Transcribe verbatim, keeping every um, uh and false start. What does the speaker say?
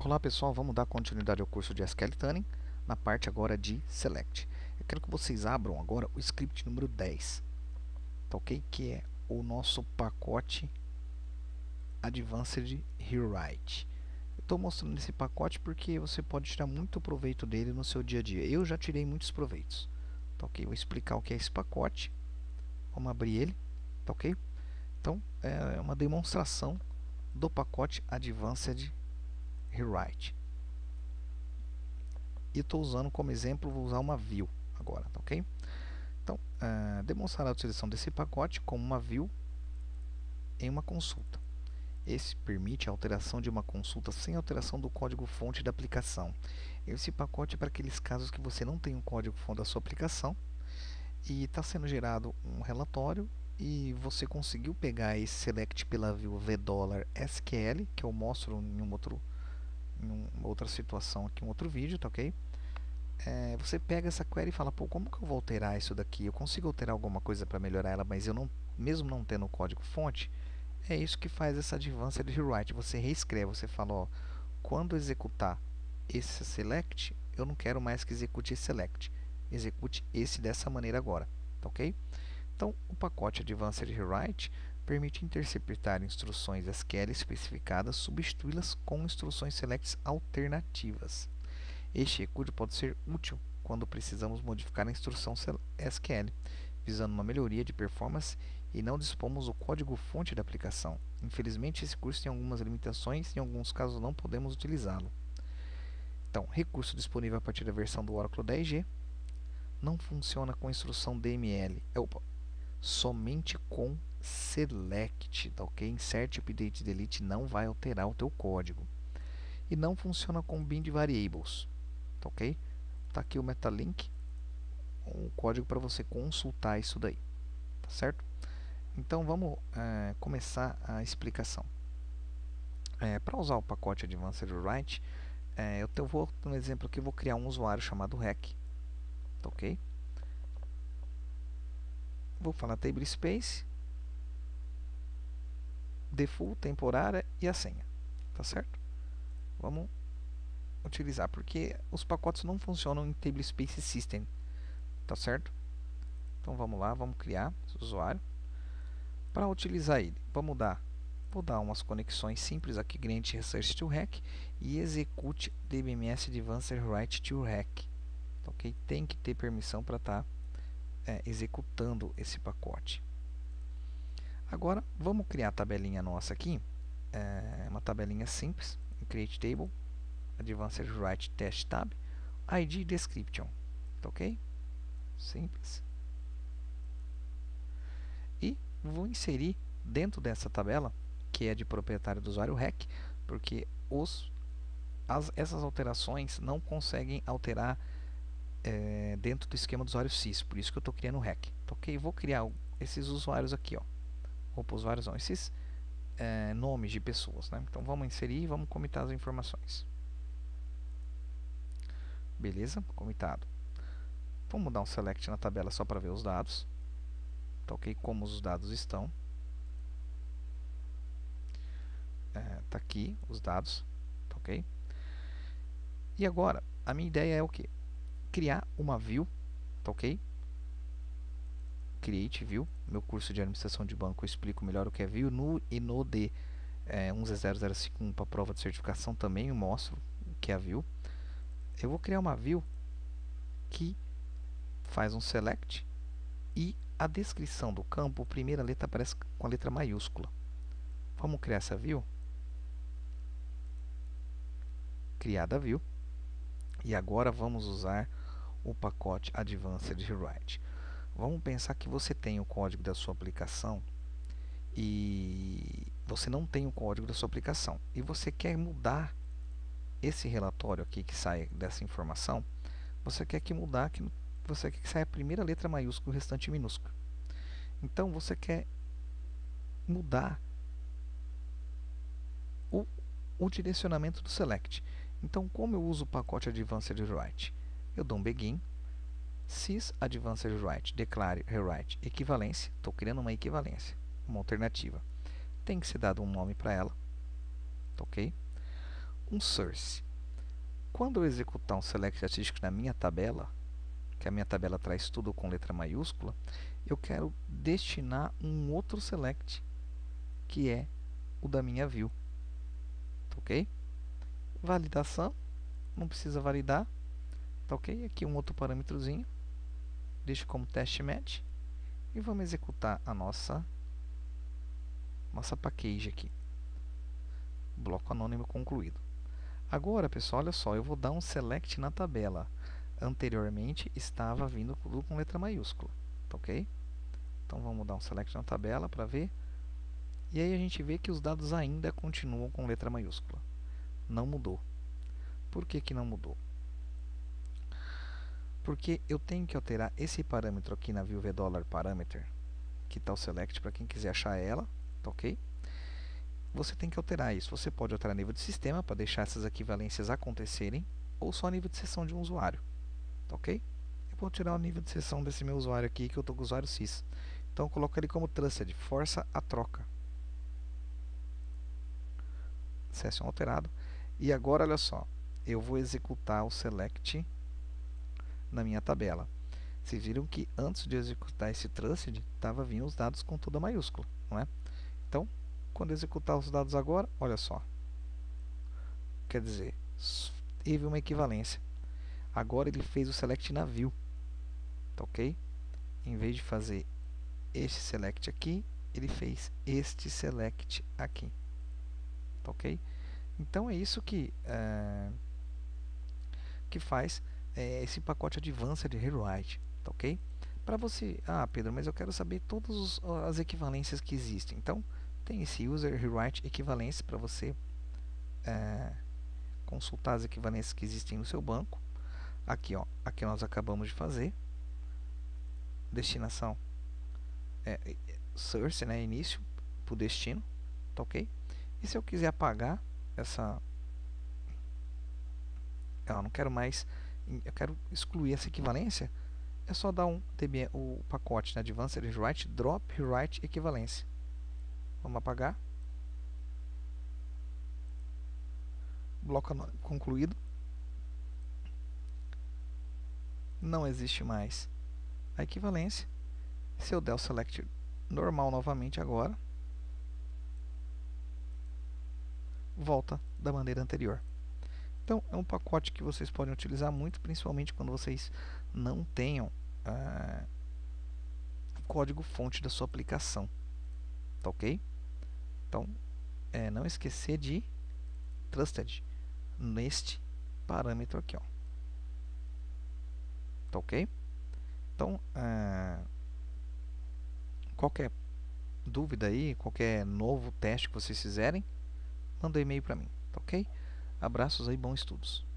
Olá pessoal, vamos dar continuidade ao curso de S Q L Tuning, na parte agora de Select. Eu quero que vocês abram agora o script número dez, tá ok? Que é o nosso pacote Advanced Rewrite. Eu estou mostrando esse pacote porque você pode tirar muito proveito dele no seu dia a dia. Eu já tirei muitos proveitos, tá ok? Vou explicar o que é esse pacote. Vamos abrir ele, tá ok? Então, é uma demonstração do pacote Advanced Rewrite. E estou usando como exemplo, vou usar uma view agora, tá ok? Então, uh, demonstrar a utilização desse pacote como uma view em uma consulta. Esse permite a alteração de uma consulta sem alteração do código-fonte da aplicação. Esse pacote é para aqueles casos que você não tem um código-fonte da sua aplicação e está sendo gerado um relatório e você conseguiu pegar esse select pela view v$sql, que eu mostro em, um outro, em uma outra situação aqui, um outro vídeo, tá ok? É, você pega essa query e fala, pô, como que eu vou alterar isso daqui? Eu consigo alterar alguma coisa para melhorar ela, mas eu não, mesmo não tendo o código fonte, é isso que faz essa Advanced Rewrite. Você reescreve, você fala, ó, quando executar esse select, eu não quero mais que execute esse select. Execute esse dessa maneira agora, tá ok? Então, o pacote Advanced Rewrite permite interceptar instruções S Q L especificadas, substituí-las com instruções selects alternativas. Este recurso pode ser útil quando precisamos modificar a instrução S Q L, visando uma melhoria de performance e não dispomos do código-fonte da aplicação. Infelizmente, esse curso tem algumas limitações e em alguns casos não podemos utilizá-lo. Então, recurso disponível a partir da versão do Oracle dez G. Não funciona com a instrução D M L. Opa, somente com select, tá ok? Insert, update, delete não vai alterar o teu código. E não funciona com bind variables. Tá ok? Tá aqui o metalink, o código para você consultar isso daí, tá certo? Então vamos é, começar a explicação. É, para usar o pacote Advanced Rewrite, é, eu te, vou, no exemplo aqui, vou criar um usuário chamado hack, tá ok? Vou falar table space, default, temporária e a senha, tá certo? Vamos utilizar, porque os pacotes não funcionam em table space system, tá certo? Então vamos lá, vamos criar esse usuário. Para utilizar ele, vamos dar, vou dar umas conexões simples aqui, grant research to hack e execute dbms advanced write to hack, ok? Tem que ter permissão para estar tá, é, executando esse pacote. Agora vamos criar a tabelinha nossa aqui, é, uma tabelinha simples, create table, advanced write test tab, id description, ok? Simples. E vou inserir dentro dessa tabela, que é de proprietário do usuário hack, porque os, as, essas alterações não conseguem alterar é, dentro do esquema do usuário sys, por isso que eu estou criando o hack. Tá, ok? Vou criar esses usuários aqui, ó. Opa, usuários não, esses é, nomes de pessoas, né? Então vamos inserir e vamos comitar as informações. Beleza? Comitado. Vamos dar um select na tabela só para ver os dados. Tá, ok? Como os dados estão. É, tá aqui os dados, tá, ok? E agora, a minha ideia é o que? Criar uma view, tá, ok? Create view, meu curso de administração de banco eu explico melhor o que é view, no e no D é, um zero zero cinco um para prova de certificação também eu mostro o que é a view. Eu vou criar uma view que faz um select e a descrição do campo, a primeira letra aparece com a letra maiúscula. Vamos criar essa view. Criada a view. E agora vamos usar o pacote Advanced Rewrite. Vamos pensar que você tem o código da sua aplicação e você não tem o código da sua aplicação e você quer mudar esse relatório aqui que sai dessa informação, você quer que mudar que você quer que saia a primeira letra maiúscula e o restante minúsculo. Então você quer mudar o, o direcionamento do select. Então, como eu uso o pacote Advanced Rewrite? Eu dou um begin sys advanced rewrite, declare rewrite equivalência, estou criando uma equivalência, uma alternativa. Tem que ser dado um nome para ela, tá, ok? um source. Quando eu executar um select estatístico na minha tabela, que a minha tabela traz tudo com letra maiúscula, eu quero destinar um outro select, que é o da minha view. Tá ok? Validação, não precisa validar. Tá ok? Aqui um outro parâmetrozinho, deixo como test match e vamos executar a nossa nossa package aqui. Bloco anônimo concluído. Agora, pessoal, olha só, eu vou dar um select na tabela. Anteriormente estava vindo tudo com letra maiúscula, tá ok? Então vamos dar um select na tabela para ver. E aí a gente vê que os dados ainda continuam com letra maiúscula. Não mudou. Por que que não mudou? Porque eu tenho que alterar esse parâmetro aqui na view $parameter, que está o select para quem quiser achar ela, tá ok? Você tem que alterar isso. Você pode alterar nível de sistema para deixar essas equivalências acontecerem, ou só nível de sessão de um usuário, tá ok? Eu vou tirar o nível de sessão desse meu usuário aqui, que eu estou com o usuário sys. Então eu coloco ele como trusted, força a troca. Session alterado. E agora, olha só, eu vou executar o select na minha tabela. Vocês viram que antes de executar esse trusted, estava vindo os dados com toda maiúscula, não é? Então, quando executar os dados agora, olha só. Quer dizer, teve uma equivalência. Agora ele fez o select na view, tá ok? Em vez de fazer este select aqui, ele fez este select aqui, tá ok? Então é isso que é, que faz é, esse pacote Advanced Rewrite, tá ok? Para você, ah Pedro, mas eu quero saber todas as equivalências que existem. Então tem esse User Rewrite Equivalência para você é, consultar as equivalências que existem no seu banco. Aqui, ó, aqui nós acabamos de fazer. Destinação é, source, né, início para o destino, tá ok? E se eu quiser apagar essa, eu não quero mais, eu quero excluir essa equivalência, é só dar um db, o pacote, né, Advanced Rewrite Drop Rewrite Equivalência. Vamos apagar. Bloco concluído. Não existe mais a equivalência. Se eu der o select normal novamente agora, volta da maneira anterior. Então, é um pacote que vocês podem utilizar muito, principalmente quando vocês não tenham uh, o código-fonte da sua aplicação. Tá ok? Então, é, não esquecer de trusted neste parâmetro aqui, ó. Tá ok? Então, uh, qualquer dúvida aí, qualquer novo teste que vocês fizerem, manda um e-mail para mim, tá ok? Abraços aí, bons estudos.